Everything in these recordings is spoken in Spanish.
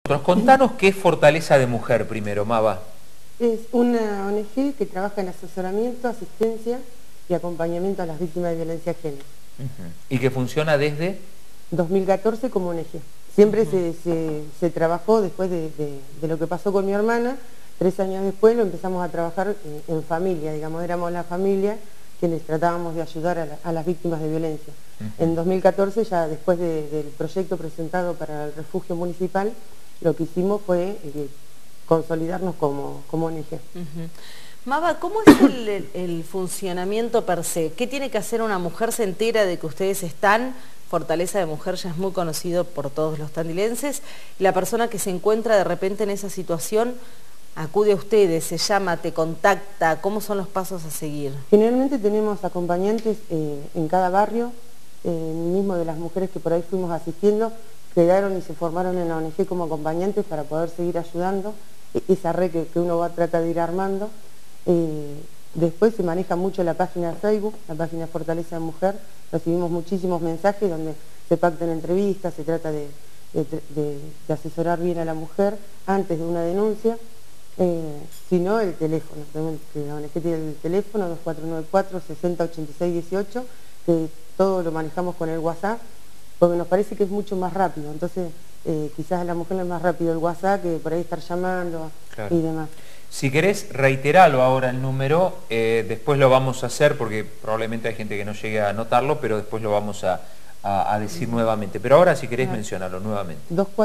Contanos qué es Fortaleza de Mujer primero, Mava. Es una ONG que trabaja en asesoramiento, asistencia y acompañamiento a las víctimas de violencia de género. Y que funciona desde 2014 como ONG. Siempre se trabajó después de lo que pasó con mi hermana. 3 años después lo empezamos a trabajar en familia, digamos, éramos la familia quienes tratábamos de ayudar a las víctimas de violencia. En 2014, ya después del proyecto presentado para el refugio municipal, lo que hicimos fue consolidarnos como ONG. Mava, ¿cómo es el funcionamiento per se? ¿Qué tiene que hacer una mujer? Se entera de que ustedes están, Fortaleza de Mujer ya es muy conocido por todos los tandilenses, la persona que se encuentra de repente en esa situación acude a ustedes, se llama, te contacta, ¿cómo son los pasos a seguir? Generalmente tenemos acompañantes en cada barrio, mismo de las mujeres que por ahí fuimos asistiendo, quedaron y se formaron en la ONG como acompañantes para poder seguir ayudando, esa red que uno va a tratar de ir armando. Después se maneja mucho la página de Facebook, la página Fortaleza de Mujer, recibimos muchísimos mensajes donde se pactan entrevistas, se trata de asesorar bien a la mujer antes de una denuncia, si no el teléfono, la ONG tiene el teléfono 2494-608618, que todo lo manejamos con el WhatsApp, porque nos parece que es mucho más rápido, entonces quizás a la mujer es más rápido el WhatsApp que por ahí estar llamando y demás. Si querés, reiteralo ahora el número, después lo vamos a hacer porque probablemente hay gente que no llegue a anotarlo, pero después lo vamos a decir nuevamente. Pero ahora si querés mencionarlo nuevamente.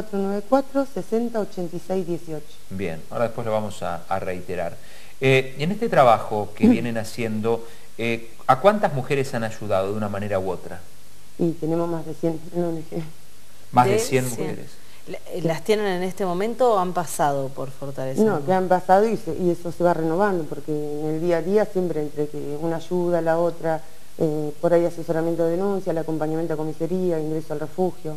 2494-608618. Bien, ahora después lo vamos a reiterar. Y en este trabajo que vienen haciendo, ¿a cuántas mujeres han ayudado de una manera u otra? Y tenemos más de 100 en ONG. Más de 100 mujeres. ¿Las tienen en este momento o han pasado por Fortaleza? No, que han pasado y eso se va renovando, porque en el día a día siempre entre que una ayuda, la otra, por ahí asesoramiento de denuncia, el acompañamiento a comisaría, ingreso al refugio,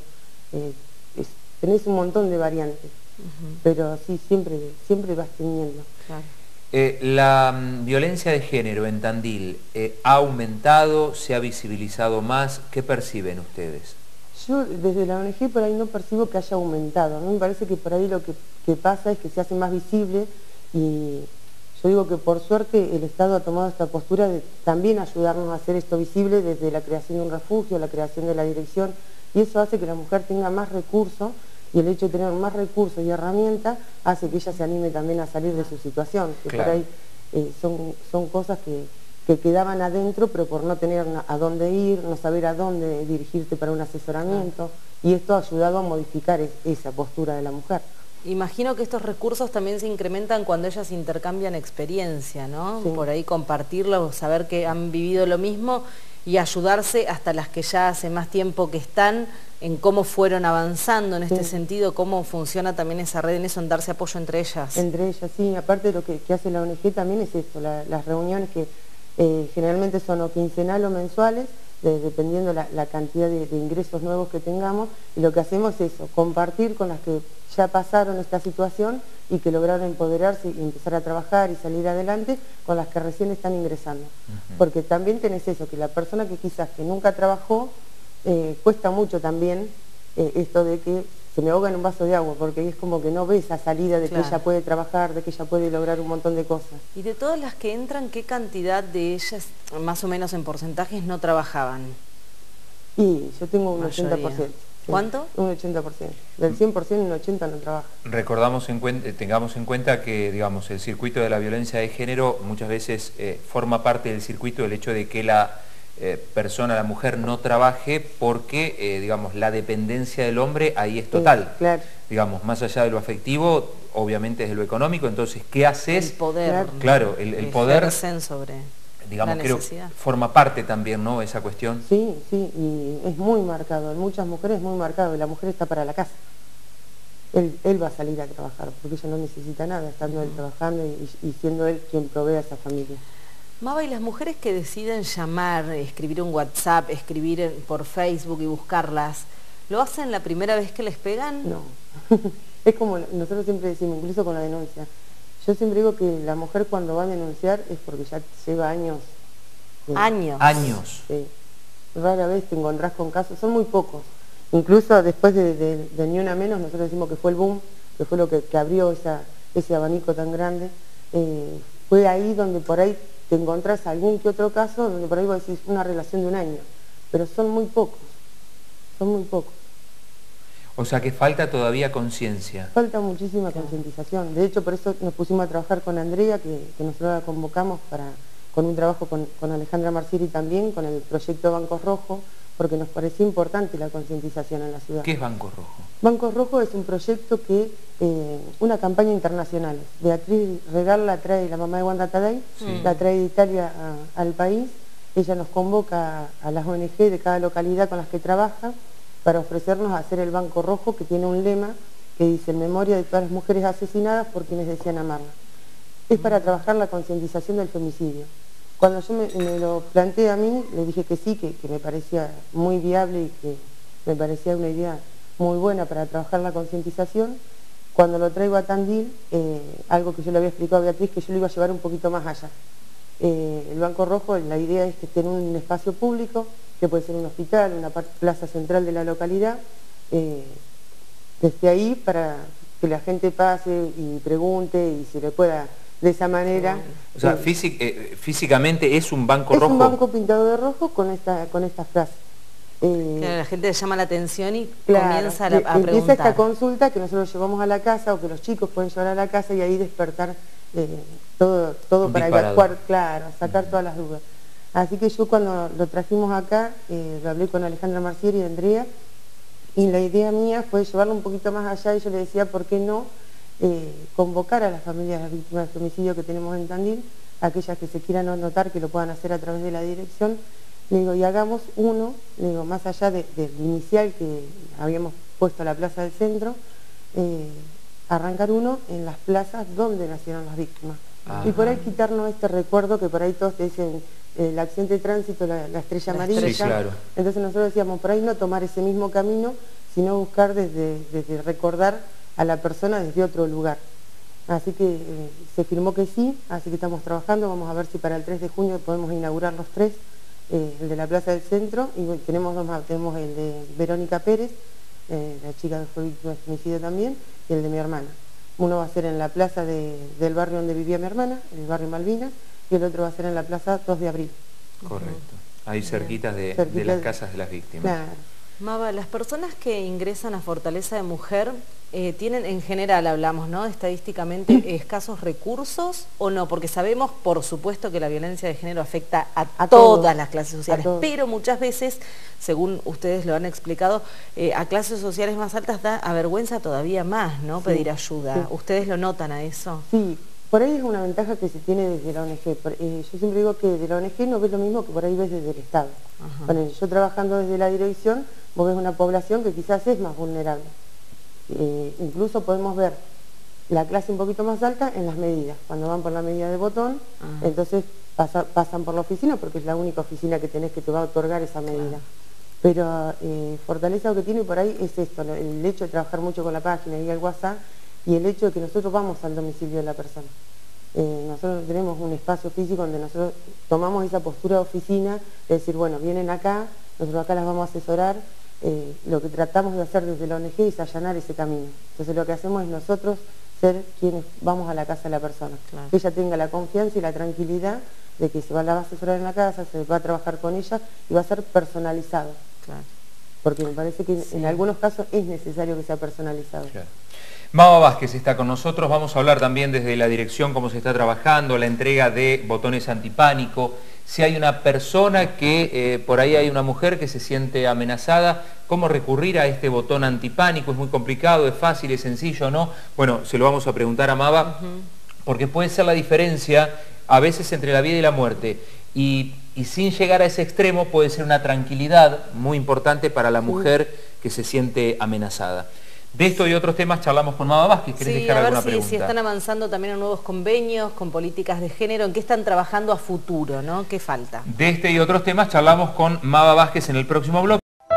tenés un montón de variantes, pero sí, siempre vas teniendo. Claro. La violencia de género en Tandil ha aumentado, se ha visibilizado más. ¿Qué perciben ustedes? Yo desde la ONG por ahí no percibo que haya aumentado. A mí me parece que por ahí lo que pasa es que se hace más visible y yo digo que por suerte el Estado ha tomado esta postura de también ayudarnos a hacer esto visible desde la creación de un refugio, la creación de la dirección, y eso hace que la mujer tenga más recursos, y el hecho de tener más recursos y herramientas hace que ella se anime también a salir de su situación, que por ahí son cosas que quedaban adentro, pero por no tener a dónde ir, no saber a dónde dirigirte para un asesoramiento, y esto ha ayudado a modificar esa postura de la mujer. Imagino que estos recursos también se incrementan cuando ellas intercambian experiencia, ¿no? Sí. Por ahí compartirlo, saber que han vivido lo mismo y ayudarse hasta las que ya hace más tiempo que están, en cómo fueron avanzando en este sentido, cómo funciona también esa red en eso, en darse apoyo entre ellas. Entre ellas, sí, aparte de lo que hace la ONG también es esto, las reuniones que generalmente son o quincenal o mensuales, dependiendo la cantidad de ingresos nuevos que tengamos, y lo que hacemos es eso, compartir con las que ya pasaron esta situación y que lograron empoderarse y empezar a trabajar y salir adelante, con las que recién están ingresando. Porque también tenés eso, que la persona que quizás que nunca trabajó, cuesta mucho también esto de que se me ahoga en un vaso de agua, porque es como que no ve esa salida de que ella puede trabajar, de que ella puede lograr un montón de cosas. Y de todas las que entran, ¿qué cantidad de ellas, más o menos en porcentajes, no trabajaban? Y yo tengo un 80%. Sí. ¿Cuánto? Un 80%. Del 100% un 80% no trabaja. Tengamos en cuenta que, digamos, el circuito de la violencia de género muchas veces forma parte del circuito el hecho de que la persona, la mujer, no trabaje porque, digamos, la dependencia del hombre ahí es total. Sí, claro. Digamos, más allá de lo afectivo, obviamente es de lo económico, entonces, ¿qué haces? El poder. Claro, el poder, sobre digamos, la creo necesidad. Forma parte también, ¿no?, esa cuestión. Sí, sí, y es muy marcado, en muchas mujeres es muy marcado, y la mujer está para la casa. Él va a salir a trabajar, porque ella no necesita nada, estando él trabajando y siendo él quien provee a esa familia. Mava, y las mujeres que deciden llamar, escribir un WhatsApp, escribir por Facebook y buscarlas, ¿lo hacen la primera vez que les pegan? No, es como nosotros siempre decimos, incluso con la denuncia. Yo siempre digo que la mujer cuando va a denunciar es porque ya lleva años. ¿Años? Años. Sí. Rara vez te encontrás con casos, son muy pocos. Incluso después de Ni Una Menos, nosotros decimos que fue el boom que fue lo que abrió ese abanico tan grande, fue ahí donde por ahí te encontrás algún que otro caso, donde por ahí vos decís una relación de un año, pero son muy pocos, son muy pocos. O sea que falta todavía conciencia. Falta muchísima concientización. De hecho, por eso nos pusimos a trabajar con Andrea, que nosotros la convocamos con un trabajo con Alejandra Marcieri también, con el proyecto Bancos Rojos, porque nos parecía importante la concientización en la ciudad. ¿Qué es Bancos Rojos? Bancos Rojos es un proyecto que, una campaña internacional. Beatriz Regal la trae, la mamá de Wanda Taday, la trae de Italia al país. Ella nos convoca a las ONG de cada localidad con las que trabaja, para ofrecernos a hacer el Banco Rojo, que tiene un lema que dice: en memoria de todas las mujeres asesinadas por quienes decían amarlas. Es para trabajar la concientización del femicidio. Cuando yo me lo planteé a mí, le dije que sí, que me parecía muy viable y que me parecía una idea muy buena para trabajar la concientización. Cuando lo traigo a Tandil, algo que yo le había explicado a Beatriz, que yo lo iba a llevar un poquito más allá. El Banco Rojo, la idea es que esté en un espacio público, que puede ser un hospital, una plaza central de la localidad, desde ahí para que la gente pase y pregunte y se le pueda de esa manera. O sea, físicamente es un banco rojo. Es un banco pintado de rojo con esta frase. Claro, la gente le llama la atención y claro, comienza a preguntar. Empieza esta consulta que nosotros llevamos a la casa o que los chicos pueden llevar a la casa y ahí despertar todo para evacuar, claro, sacar todas las dudas. Así que yo cuando lo trajimos acá, lo hablé con Alejandra Marcieri y Andrea, y la idea mía fue llevarlo un poquito más allá, y yo le decía, ¿por qué no convocar a las familias de las víctimas de femicidio que tenemos en Tandil, aquellas que se quieran anotar, que lo puedan hacer a través de la dirección? Le digo, y hagamos uno, le digo, más allá del inicial que habíamos puesto a la plaza del centro, arrancar uno en las plazas donde nacieron las víctimas. Y por ahí quitarnos este recuerdo que por ahí todos te dicen, el accidente de tránsito, la estrella amarilla. Sí, claro. Entonces nosotros decíamos, por ahí no tomar ese mismo camino, sino buscar desde recordar a la persona desde otro lugar. Así que se firmó que sí, así que estamos trabajando, vamos a ver si para el 3 de junio podemos inaugurar los tres, el de la Plaza del Centro, y tenemos dos más, tenemos el de Verónica Pérez, la chica que fue víctima de femicidio también, y el de mi hermana. Uno va a ser en la plaza del barrio donde vivía mi hermana, el barrio Malvinas, y el otro va a ser en la plaza 2 de abril. Correcto. Ahí cerquitas de las casas de las víctimas. Claro. Maba, las personas que ingresan a Fortaleza de Mujer tienen, en general hablamos, ¿no?, estadísticamente, escasos recursos o no, porque sabemos, por supuesto, que la violencia de género afecta a todas las clases sociales, pero muchas veces, según ustedes lo han explicado, a clases sociales más altas da vergüenza todavía más, ¿no?, pedir ayuda. Sí. ¿Ustedes lo notan a eso? Sí. Por ahí es una ventaja que se tiene desde la ONG. Yo siempre digo que de la ONG no ves lo mismo que por ahí ves desde el Estado. Bueno, yo trabajando desde la dirección, vos ves una población que quizás es más vulnerable. Incluso podemos ver la clase un poquito más alta en las medidas. Cuando van por la medida de botón, entonces pasan por la oficina, porque es la única oficina que tenés que te va a otorgar esa medida. Pero Fortaleza lo que tiene por ahí es esto, el hecho de trabajar mucho con la página y el WhatsApp, y el hecho de que nosotros vamos al domicilio de la persona. Nosotros tenemos un espacio físico donde nosotros tomamos esa postura de oficina, de decir, bueno, vienen acá, nosotros acá las vamos a asesorar, lo que tratamos de hacer desde la ONG es allanar ese camino. Entonces lo que hacemos es nosotros ser quienes vamos a la casa de la persona. Claro. Que ella tenga la confianza y la tranquilidad de que la va a asesorar en la casa, se va a trabajar con ella y va a ser personalizado. Claro. Porque me parece que en algunos casos es necesario que sea personalizado. Claro. Maba Vázquez está con nosotros, vamos a hablar también desde la dirección cómo se está trabajando, la entrega de botones antipánico, si hay una persona que, por ahí hay una mujer que se siente amenazada, cómo recurrir a este botón antipánico, es muy complicado, es fácil, es sencillo, ¿no? Bueno, se lo vamos a preguntar a Maba, porque puede ser la diferencia a veces entre la vida y la muerte, y sin llegar a ese extremo puede ser una tranquilidad muy importante para la mujer que se siente amenazada. De esto y otros temas charlamos con Maba Vázquez. ¿Querés dejar alguna pregunta? Si están avanzando también en nuevos convenios con políticas de género, ¿en qué están trabajando a futuro, ¿no? ¿Qué falta? De este y otros temas charlamos con Maba Vázquez en el próximo bloque.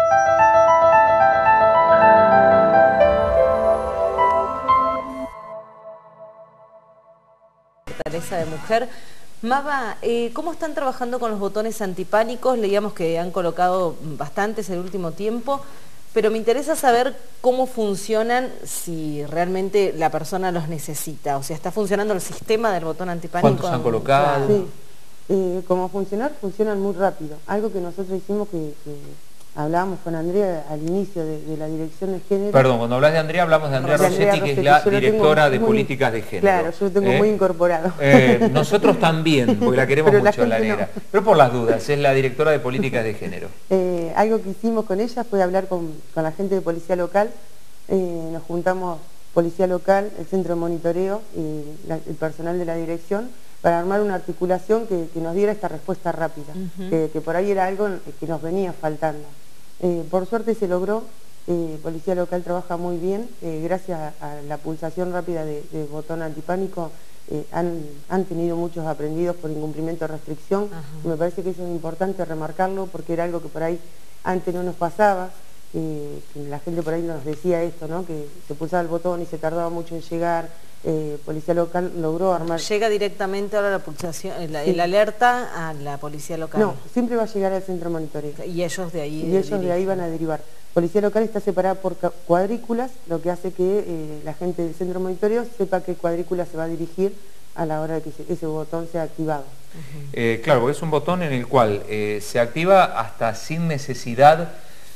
Fortaleza de Mujer. Maba, ¿cómo están trabajando con los botones antipánicos? Leíamos que han colocado bastantes el último tiempo. pero me interesa saber cómo funcionan, si realmente la persona los necesita, o sea, ¿está funcionando el sistema del botón antipánico? ¿Cuántos han colocado? Sí. Como funcionan muy rápido. Algo que nosotros hicimos que hablábamos con Andrea al inicio de la dirección de género. Perdón, cuando hablas de Andrea, hablamos de Andrea Rossetti, que es la directora de políticas de género. Claro, yo lo tengo muy incorporado. Nosotros también, porque la queremos mucho, la negra. No. Pero por las dudas, es la directora de políticas de género. Algo que hicimos con ella fue hablar con la gente de policía local. Nos juntamos policía local, el centro de monitoreo y el personal de la dirección para armar una articulación que nos diera esta respuesta rápida, que por ahí era algo que nos venía faltando. Por suerte se logró, Policía Local trabaja muy bien, gracias a la pulsación rápida de botón antipánico han tenido muchos aprendidos por incumplimiento de restricción. Me parece que eso es importante remarcarlo porque era algo que por ahí antes no nos pasaba, que la gente por ahí nos decía esto, ¿no? Que se pulsaba el botón y se tardaba mucho en llegar. Policía Local logró armar... ¿Llega directamente ahora la pulsación, el alerta a la Policía Local? No, siempre va a llegar al centro de monitoreo. Y ellos de ahí... Y ellos de ahí van a derivar. Policía Local está separada por cuadrículas, lo que hace que la gente del centro de monitoreo sepa qué cuadrícula se va a dirigir a la hora de que ese botón sea activado. Claro, porque es un botón en el cual se activa hasta sin necesidad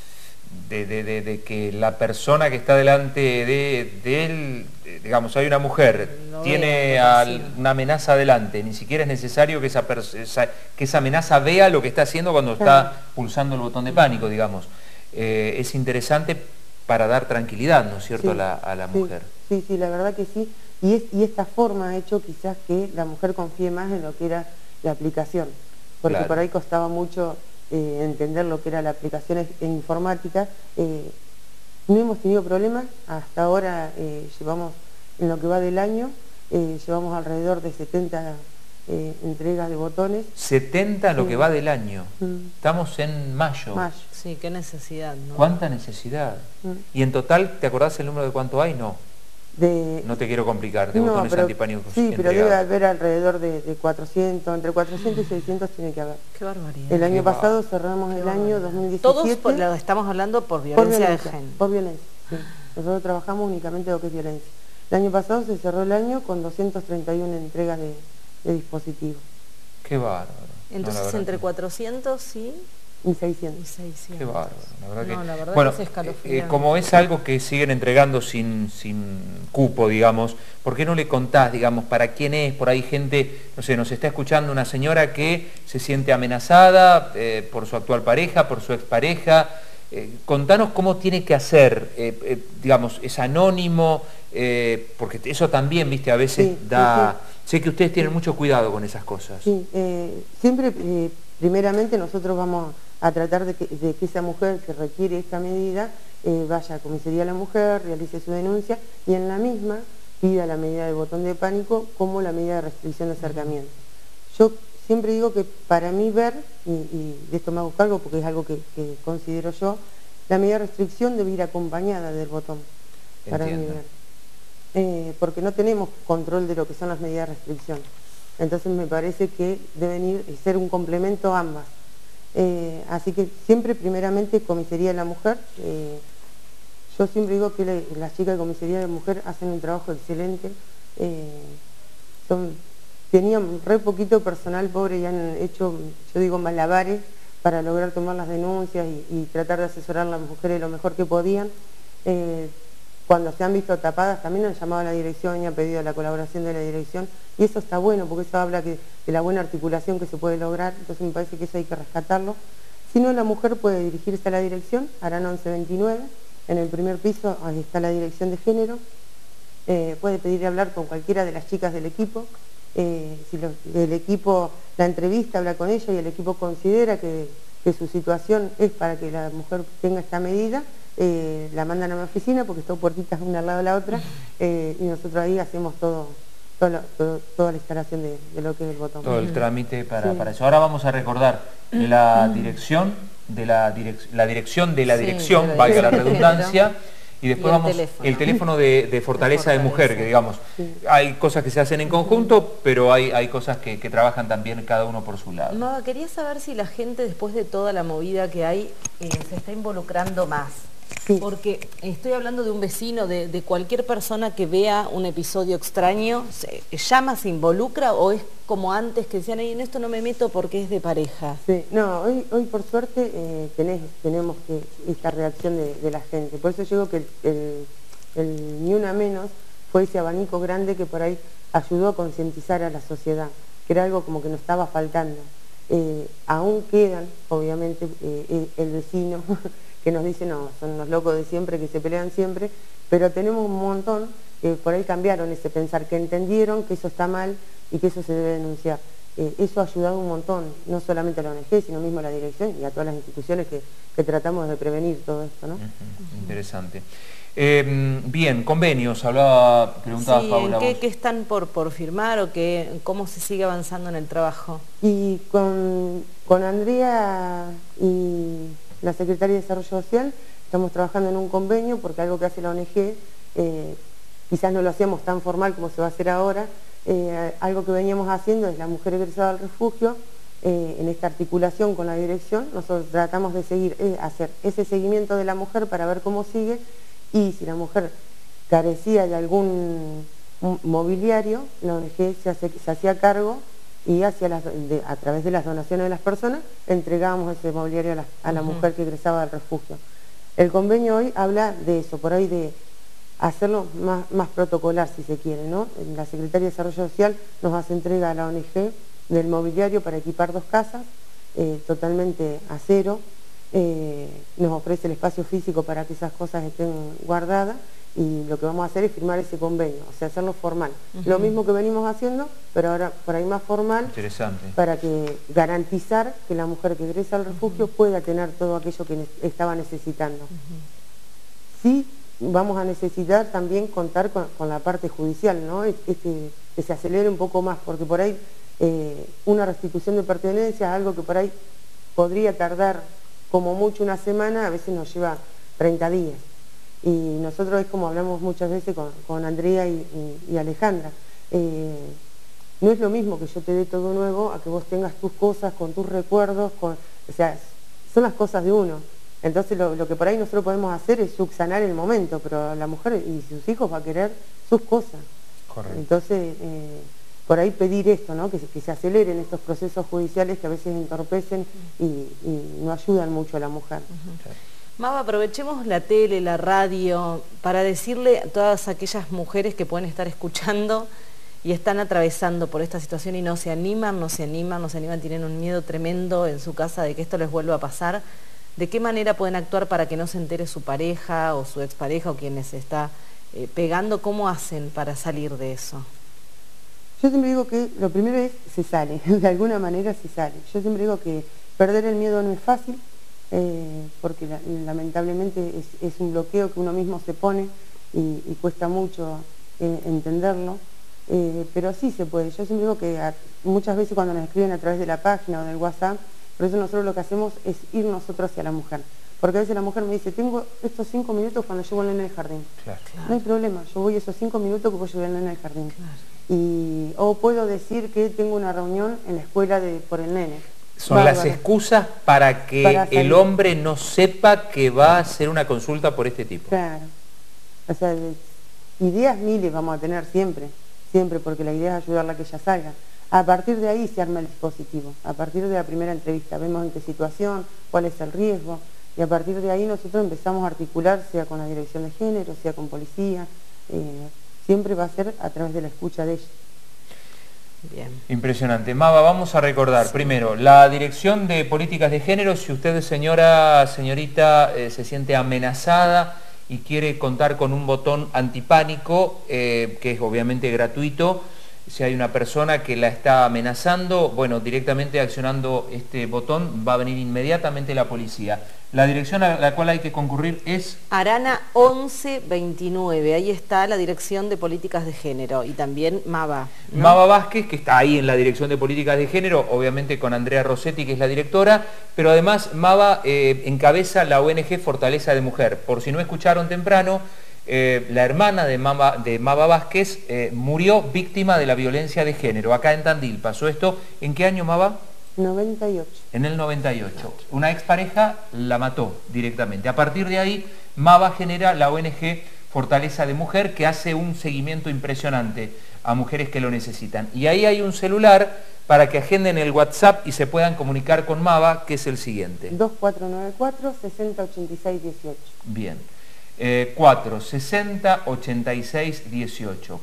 de que la persona que está delante de él, digamos, hay una mujer, tiene una amenaza delante, ni siquiera es necesario que esa amenaza vea lo que está haciendo cuando está pulsando el botón de pánico, digamos. Es interesante para dar tranquilidad, ¿no es cierto?, sí, a la mujer. Sí, la verdad que sí. Y esta forma ha hecho quizás que la mujer confíe más en lo que era la aplicación, porque por ahí costaba mucho entender lo que era la aplicación informática. No hemos tenido problemas, hasta ahora llevamos, en lo que va del año, llevamos alrededor de 70 entregas de botones. 70 en lo que va del año. Estamos en mayo. Sí, qué necesidad, ¿no? ¿Cuánta necesidad? Y en total, ¿te acordás el número de cuánto hay? No. No te quiero complicar, de botones antipánicos. Sí, pero debe haber alrededor de 400, entre 400 y 600 tiene que haber. Qué barbaridad. El año pasado cerramos el año 2017. Todos lo estamos hablando por violencia de género. Por violencia, sí. Nosotros trabajamos únicamente lo que es violencia. El año pasado se cerró el año con 231 entregas de dispositivos. Qué bárbaro. Entonces entre 400 y 600. Qué bárbaro, la verdad bueno, que es escalofriante. como es algo que siguen entregando sin cupo, digamos, ¿por qué no le contás, digamos, para quién es? Por ahí gente, no sé, nos está escuchando una señora que se siente amenazada por su actual pareja, por su expareja. Contanos cómo tiene que hacer, digamos, es anónimo, porque eso también, viste, a veces da... Sé que ustedes tienen mucho cuidado con esas cosas. Sí, siempre, primeramente nosotros vamos a tratar de que esa mujer que requiere esta medida vaya a comisaría de la mujer, realice su denuncia y en la misma pida la medida de botón de pánico como la medida de restricción de acercamiento. Yo siempre digo que para mí ver, y de esto me hago cargo porque es algo que considero yo, la medida de restricción debe ir acompañada del botón. Para mí ver. Porque no tenemos control de lo que son las medidas de restricción. Entonces me parece que deben ser un complemento ambas. Así que siempre primeramente comisaría de la mujer. Yo siempre digo que las chicas de comisaría de la mujer hacen un trabajo excelente. Tenían re poquito personal, pobre, y han hecho, yo digo, malabares para lograr tomar las denuncias y tratar de asesorar a las mujeres lo mejor que podían. Cuando se han visto tapadas también han llamado a la dirección y han pedido la colaboración de la dirección y eso está bueno porque eso habla de la buena articulación que se puede lograr, entonces me parece que eso hay que rescatarlo. Si no, la mujer puede dirigirse a la dirección, Arana 1129, en el primer piso ahí está la dirección de género, puede pedir hablar con cualquiera de las chicas del equipo, si el equipo la entrevista, habla con ella y el equipo considera que su situación es para que la mujer tenga esta medida, la mandan a mi oficina porque están puertitas una al lado de la otra y nosotros ahí hacemos toda la instalación de lo que es el botón. Todo el trámite para eso. Ahora vamos a recordar la dirección de la dirección, valga la redundancia, y después vamos el teléfono de Fortaleza de Mujer, que digamos, hay cosas que se hacen en conjunto, pero hay cosas que trabajan también cada uno por su lado. Maba, quería saber si la gente después de toda la movida que hay se está involucrando más. Sí. Porque estoy hablando de un vecino, de cualquier persona que vea un episodio extraño, ¿se llama, se involucra o es como antes que decían, en esto no me meto porque es de pareja? Sí, no, hoy por suerte tenemos esta reacción de la gente. Por eso yo digo que el Ni Una Menos fue ese abanico grande que por ahí ayudó a concientizar a la sociedad, que era algo como que nos estaba faltando. Aún quedan, obviamente, el vecino que nos dice, no, son los locos de siempre, que se pelean siempre, pero tenemos un montón que por ahí cambiaron ese pensar, que entendieron que eso está mal y que eso se debe denunciar. Eso ha ayudado un montón, no solamente a la ONG, sino mismo a la dirección y a todas las instituciones que tratamos de prevenir todo esto, ¿no? Interesante. Bien, convenios, preguntaba sí, Paula. ¿en qué están por firmar o cómo se sigue avanzando en el trabajo? Y con Andrea y la Secretaría de Desarrollo Social estamos trabajando en un convenio, porque algo que hace la ONG, quizás no lo hacíamos tan formal como se va a hacer ahora, algo que veníamos haciendo es la mujer egresada al refugio, en esta articulación con la dirección, nosotros tratamos de hacer ese seguimiento de la mujer para ver cómo sigue, y si la mujer carecía de algún mobiliario, la ONG se hacía cargo y a través de las donaciones de las personas entregábamos ese mobiliario a la mujer que egresaba del refugio. El convenio hoy habla de eso, por ahí de hacerlo más protocolar, si se quiere, ¿no? La Secretaría de Desarrollo Social nos hace entrega a la ONG del mobiliario para equipar 2 casas, totalmente a cero, nos ofrece el espacio físico para que esas cosas estén guardadas, y lo que vamos a hacer es firmar ese convenio, o sea, hacerlo formal. Lo mismo que venimos haciendo, pero ahora por ahí más formal. Interesante. Para garantizar que la mujer que egresa al refugio pueda tener todo aquello que estaba necesitando. Sí, vamos a necesitar también contar con la parte judicial, ¿no? Que se acelere un poco más, porque por ahí una restitución de pertenencia es algo que por ahí podría tardar como mucho una semana, a veces nos lleva 30 días. Y nosotros es como hablamos muchas veces con Andrea y Alejandra. No es lo mismo que yo te dé todo nuevo a que vos tengas tus cosas con tus recuerdos, o sea, son las cosas de uno. Entonces lo que por ahí nosotros podemos hacer es subsanar el momento, pero la mujer y sus hijos va a querer sus cosas. Correcto. Entonces, por ahí pedir esto, ¿no? Que se aceleren estos procesos judiciales que a veces entorpecen y no ayudan mucho a la mujer. Maba, aprovechemos la tele, la radio, para decirle a todas aquellas mujeres que pueden estar escuchando y están atravesando por esta situación y no se animan, tienen un miedo tremendo en su casa de que esto les vuelva a pasar. ¿De qué manera pueden actuar para que no se entere su pareja o su expareja o quien les está pegando? ¿Cómo hacen para salir de eso? Yo siempre digo que lo primero es se sale, de alguna manera se sale. Yo siempre digo que perder el miedo no es fácil, porque lamentablemente es un bloqueo que uno mismo se pone y cuesta mucho entenderlo, pero sí se puede. Yo siempre digo que muchas veces cuando nos escriben a través de la página o del WhatsApp, por eso nosotros lo que hacemos es ir nosotros hacia la mujer. Porque a veces la mujer me dice, tengo estos 5 minutos cuando llevo al nene al jardín. Claro. No hay problema, yo voy esos 5 minutos que voy a llevar al nene al jardín. Claro. O puedo decir que tengo una reunión en la escuela por el nene. Son las excusas para que el hombre no sepa que va a hacer una consulta por este tipo. Claro. O sea, ideas miles vamos a tener siempre, porque la idea es ayudarla a que ella salga. A partir de ahí se arma el dispositivo, a partir de la primera entrevista vemos en qué situación, cuál es el riesgo, y a partir de ahí nosotros empezamos a articular, sea con la dirección de género, sea con policía, siempre va a ser a través de la escucha de ella. Bien. Impresionante. Maba, vamos a recordar primero la Dirección de Políticas de Género. Si usted, señorita, se siente amenazada y quiere contar con un botón antipánico, que es obviamente gratuito, si hay una persona que la está amenazando, bueno, directamente accionando este botón va a venir inmediatamente la policía. La dirección a la cual hay que concurrir es... Arana 1129, ahí está la Dirección de Políticas de Género y también Maba, ¿no? Maba Vázquez, que está ahí en la Dirección de Políticas de Género, obviamente con Andrea Rossetti, que es la directora, pero además Maba encabeza la ONG Fortaleza de Mujer. Por si no escucharon temprano, la hermana de Maba Vázquez murió víctima de la violencia de género. Acá en Tandil pasó esto. ¿En qué año, Maba? 98. En el 98. Una expareja la mató directamente. A partir de ahí, Mava genera la ONG Fortaleza de Mujer, que hace un seguimiento impresionante a mujeres que lo necesitan. Y ahí hay un celular para que agenden el WhatsApp y se puedan comunicar con Mava, que es el siguiente. 2494-6086-18. Bien. 460-86-18.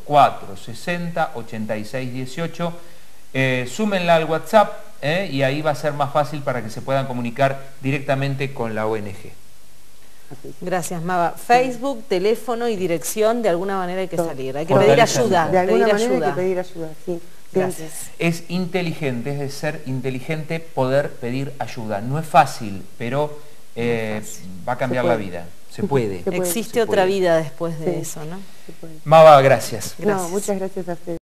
460-86-18. Súmenla al WhatsApp y ahí va a ser más fácil para que se puedan comunicar directamente con la ONG. Gracias, Mava. Facebook, teléfono y dirección, de alguna manera hay que salir. Hay que Fortaleza. pedir ayuda. De alguna pedir manera ayuda. hay que pedir ayuda, sí. Gracias. Es inteligente, es de ser inteligente poder pedir ayuda. No es fácil, pero va a cambiar la vida. Se puede. Se puede. Existe Se otra puede. vida después de Sí. eso, ¿no? Se puede. Mava, gracias. Gracias. No, muchas gracias a ustedes.